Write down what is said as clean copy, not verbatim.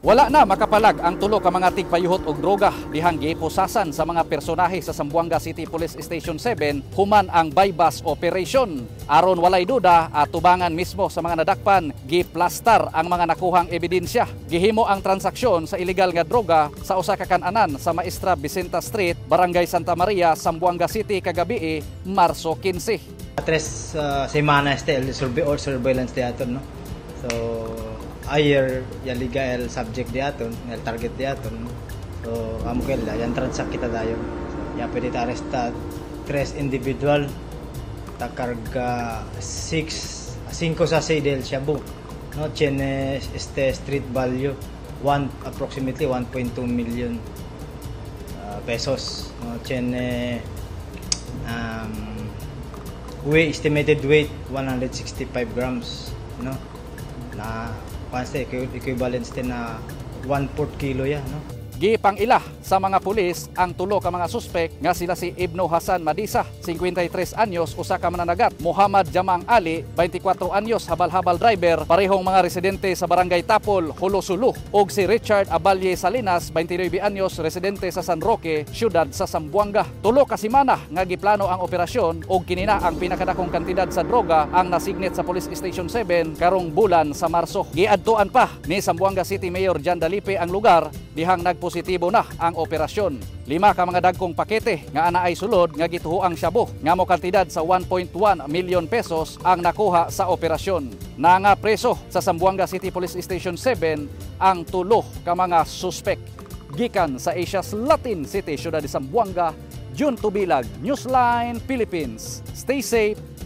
Wala na makapalag ang tulo ka mga tigpayuhot og droga dihang gipusasan sa mga personahe sa Zamboanga City Police Station 7 human ang bypass operation. Aron walay duda, atubangan mismo sa mga nadakpan, giplastar ang mga nakuhang ebidensya. Gihimo ang transaksyon sa ilegal nga droga sa usa ka kan-anan sa Maestra Vicenta Street, Barangay Santa Maria, Zamboanga City kagabi, Marso 15. Tres semanas el surveillance diaton, no? So ayer ya liga el subject diaton, el target diaton, no? So amo kel yan transak kita dayon. So, ya pwede ta arrestar tres individual ta karga 5 sa del shabu, no? Tiene street value approximately 1.2 million pesos, no? Tiene estimated weight 165 grams, no? Na panse equivalent din na 1/4 kilo yan, no? Gipangila sa mga pulis ang tulo ka mga suspek nga sila si Ibno Hasan Madisa, 53 anyos, usa ka mananagat, Muhammad Jamang Ali, 24 anyos, habal-habal driver, parehong mga residente sa Barangay Tapol, Hulosulu, ug si Richard Abalye Salinas, 29 anyos, residente sa San Roque, siyudad sa Zamboanga. Tulo ka semana nga giplano ang operasyon ug kinina ang pinakadakong kantidad sa droga ang nasignet sa Police Station 7 karong bulan sa Marso. Giadtuan pa ni Zamboanga City Mayor Jan Dalipe ang lugar dihang nagpositibo na ang operasyon. 5 ka mga dagkong pakete nga ana ay sulod nga gituhuang shabu nga mo kantidad sa 1.1 million pesos ang nakuha sa operasyon. Nga preso sa Zamboanga City Police Station 7 ang tulo ka mga suspek. Gikan sa Asia's Latin City, siyudad de Zamboanga, Jun Tubilag, Newsline Philippines. Stay safe,